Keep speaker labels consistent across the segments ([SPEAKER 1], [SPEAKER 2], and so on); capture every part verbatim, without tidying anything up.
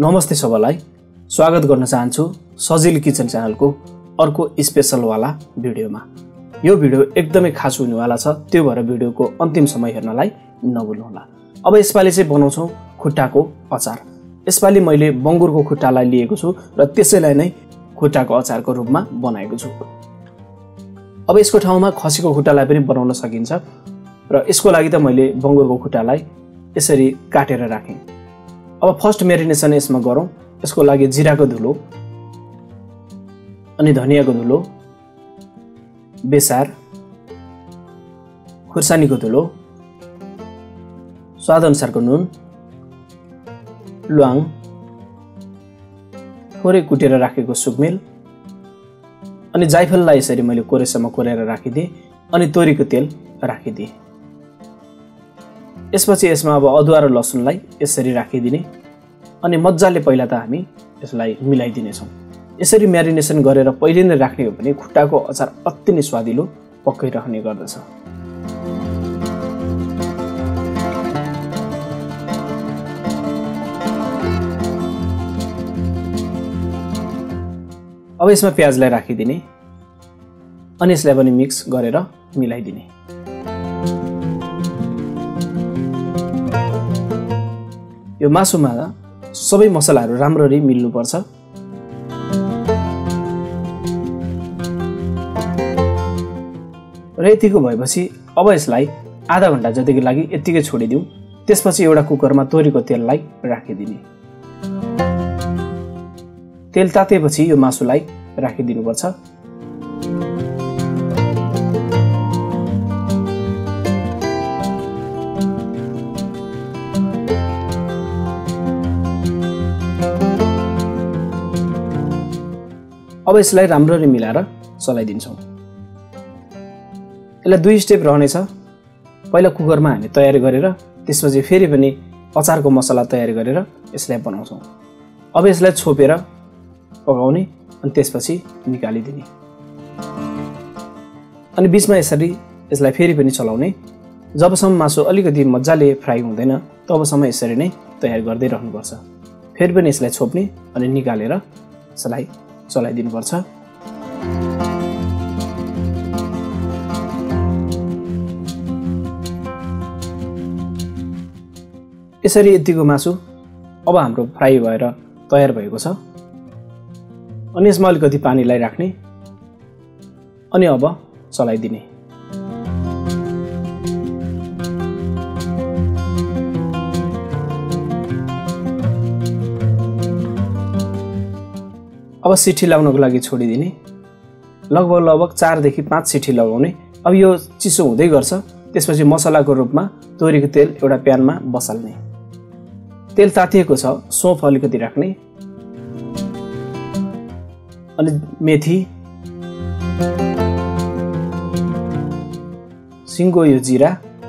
[SPEAKER 1] नमस्ते सबैलाई, स्वागत गर्न चाहन्छु सजिलो किचन च्यानलको अर्को स्पेशलवाला भिडियोमा। यो भिडियो एकदमै खास हुनेवाला छ, त्यो भएर भिडियोको अन्तिमसम्म हेर्नलाई नभुल्नुहोला। अब यसपालि चाहिँ बनाउँछौँ खुट्टाको अचार। यसपालि मैले बङ्गुरको खुट्टालाई लिएको छु र त्यसैलाई नै खुट्टाको अचारको रूपमा बनाएको छु। अब यसको ठाउँमा खसीको खुट्टालाई पनि बनाउन सकिन्छ र यसको लागि त मैले बङ्गुरको खुट्टालाई यसरी काटेर राखेँ। अब फर्स्ट मेरिनेसन यसमा गरौँ। यसको लागि जिराको धुलो अनि धनियाको धुलो, बेसार, खुर्सानीको धुलो, स्वादअनुसारको नुन, ल्वाङ, थोरै कुटेर राखेको सुकमेल अनि जाइफललाई यसरी मैले कोरेसम्म कोरेर राखिदिएँ अनि तोरीको तेल राखिदिएँ। यसपछि यसमा अब अदुवा र लसुनलाई यसरी राखिदिने अनि मजाले पहिला त हामी यसलाई मिलाइदिनेछौँ। यसरी म्यारिनेसन गरेर पहिले नै राख्ने हो भने खुट्टाको अचार अति नै स्वादिलो पक्कै रहने गर्दछ। अब यसमा प्याजलाई राखिदिने अनि यसलाई पनि मिक्स गरेर मिलाइदिने। यो मासुमा सबै मसलाहरू राम्ररी मिल्नुपर्छ। र यतिको भएपछि अब यसलाई आधा घन्टा जतिको लागि यतिकै छोडिदिउँ। त्यसपछि एउटा कुकरमा तोरीको तेललाई राखिदिने। तेल तातेपछि यो मासुलाई राखिदिनुपर्छ। अब यसलाई राम्ररी मिलाएर चलाइदिन्छौँ। यसलाई दुई स्टेप रहनेछ। पहिला कुकरमा हामी तयारी गरेर त्यसपछि फेरि पनि अचारको मसला तयारी गरेर यसलाई बनाउँछौँ। अब यसलाई छोपेर पकाउने अनि त्यसपछि निकालिदिने अनि बिचमा यसरी यसलाई फेरि पनि चलाउने। जबसम्म मासु अलिकति मजाले फ्राई हुँदैन तबसम्म यसरी नै तयार गर्दै रहनुपर्छ। फेरि पनि यसलाई छोप्ने अनि निकालेर यसलाई चलाइदिनुपर्छ। यसरी यतिको मासु अब हाम्रो फ्राई भएर तयार भएको छ। अनि यसमा अलिकति पानीलाई राख्ने अनि अब चलाइदिने। अब सिठी लगाउनको लागि छोडिदिने। लगभग लगभग चारदेखि पाँच सिठी लगाउने। अब यो चिसो हुँदै गर्छ। त्यसपछि मसलाको रूपमा तोरीको तेल एउटा प्यानमा बसाल्ने। तेल तातिएको छ, सौँफ अलिकति राख्ने अनि मेथी, सिङ्गो यो जिरा,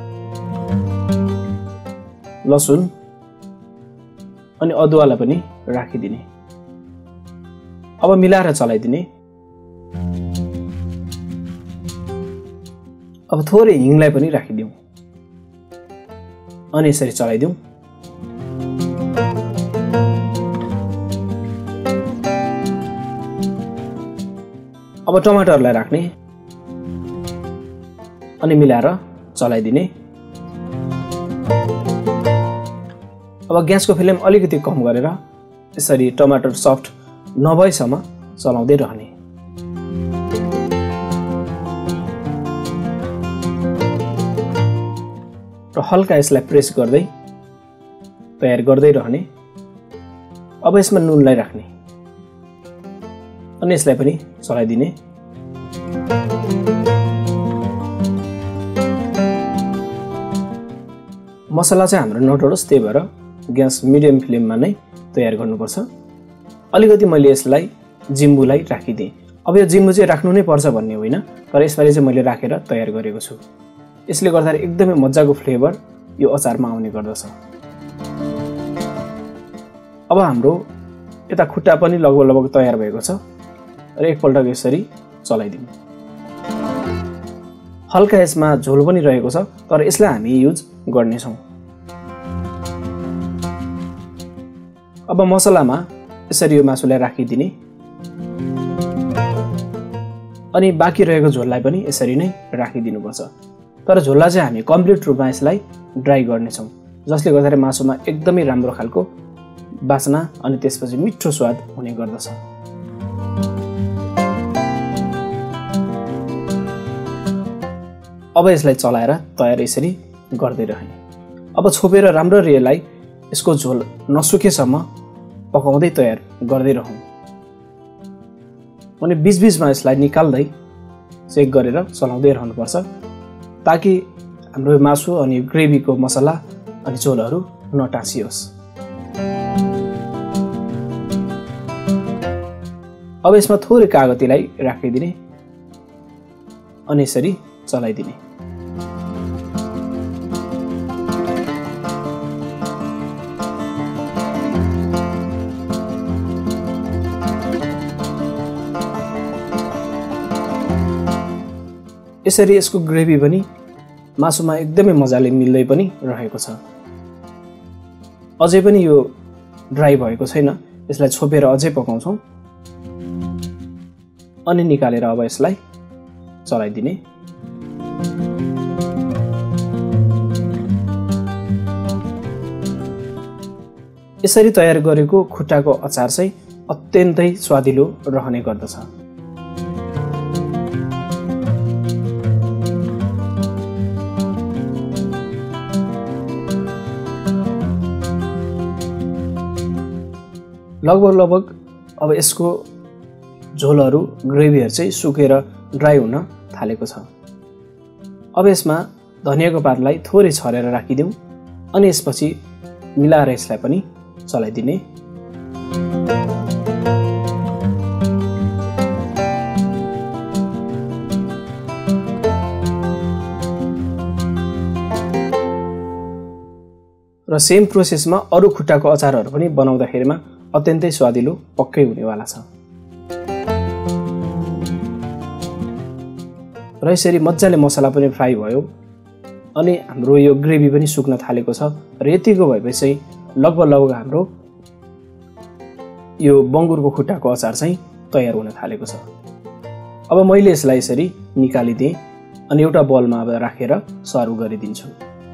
[SPEAKER 1] लसुन अनि अदुवालाई पनि राखिदिने। अब मिलाएर चलाइदिने। अब थोरै हिङलाई पनि राखिदिउँ अनि यसरी चलाइदिउँ। अब टमाटरलाई राख्ने अनि मिलाएर चलाइदिने। अब ग्यासको फ्लेम अलिकति कम गरेर यसरी टमाटर सफ्ट नभएसम्म चलाउँदै रहने। र हल्का यसलाई प्रेस गर्दै तयार गर्दै रहने। अब यसमा नुनलाई राख्ने अनि यसलाई पनि चलाइदिने। मसला चाहिँ हाम्रो नटोडोस्, त्यही भएर ग्यास मिडियम फ्लेममा नै तयार गर्नुपर्छ। अलिकति मैले यसलाई जिम्बुलाई राखिदिएँ। अब यो जिम्बु चाहिँ राख्नु नै पर्छ भन्ने होइन, तर यसपालि चाहिँ मैले राखेर तयार गरेको छु। यसले गर्दा एकदमै मजाको फ्लेभर यो अचारमा आउने गर्दछ। अब हाम्रो यता खुट्टा पनि लगभग लगभग तयार भएको छ र एकपल्ट यसरी चलाइदिउँ। हल्का यसमा झोल पनि रहेको छ, तर यसलाई हामी युज गर्नेछौँ। अब मसलामा यसरी यो मासुलाई राखिदिने अनि बाँकी रहेको झोललाई पनि यसरी नै राखिदिनुपर्छ। तर झोललाई चाहिँ हामी कम्प्लिट रूपमा यसलाई ड्राई गर्नेछौँ, जसले गर्दाखेरि मासुमा एकदमै राम्रो खालको बास्ना अनि त्यसपछि मिठो स्वाद हुने गर्दछ। अब यसलाई चलाएर तयार यसरी गर्दै रहने। अब छोपेर राम्ररी यसलाई यसको झोल नसुकेसम्म पकाउँदै तयार गर्दै रहौँ। अनि बीचबीचमा यसलाई निकाल्दै चेक गरेर चलाउँदै रहनुपर्छ, ताकि हाम्रो मासु अनि ग्रेभीको मसला अनि झोलहरू नटाँसियोस्। अब यसमा थोरै कागतीलाई राखिदिने अनि यसरी चलाइदिने। यसरी यसको ग्रेभी पनि मासुमा एकदमै मजाले मिल्दै पनि रहेको छ। अझै पनि यो ड्राई भएको छैन, यसलाई छोपेर अझै पकाउँछौँ अनि निकालेर अब यसलाई चलाइदिने। यसरी तयार गरेको खुट्टाको अचार चाहिँ अत्यन्तै स्वादिलो रहने गर्दछ। लगभग लगभग अब यसको झोलहरू ग्रेभीहरू चाहिँ सुकेर ड्राई हुन थालेको छ। अब यसमा धनियाको पातलाई थोरै छरेर राखिदिउँ अनि यसपछि मिलाएर यसलाई पनि चलाइदिने। र सेम प्रोसेसमा अरू खुट्टाको अचारहरू पनि बनाउँदाखेरिमा अत्यन्तै स्वादिलो पक्कै हुनेवाला छ। र यसरी मजाले मसला पनि फ्राई भयो अनि हाम्रो यो ग्रेभी पनि सुक्न थालेको छ र यतिको भएपछि चाहिँ लगभग लगभग हाम्रो यो बङ्गुरको खुट्टाको अचार चाहिँ तयार हुन थालेको छ। अब मैले यसलाई यसरी निकालिदिएँ अनि एउटा बलमा अब राखेर सर्भ गरिदिन्छु।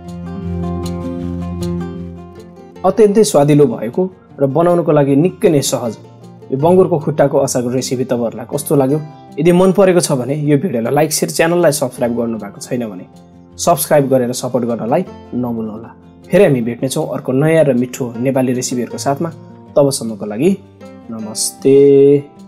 [SPEAKER 1] अत्यन्तै स्वादिलो भएको र बनाउनको लागि निकै नै सहज यो बङ्गुरको खुट्टाको अचारको रेसिपी तपाईँहरूलाई कस्तो लाग्यो? यदि मन परेको छ भने यो भिडियोलाई लाइक शेयर, च्यानललाई सब्स्क्राइब गर्नुभएको छैन भने सब्स्क्राइब गरेर सपोर्ट गर्नलाई नभुल्नुहोला। फेरि हामी भेट्नेछौँ अर्को नयाँ र मिठो नेपाली रेसिपीहरूको साथमा। तबसम्मको लागि नमस्ते।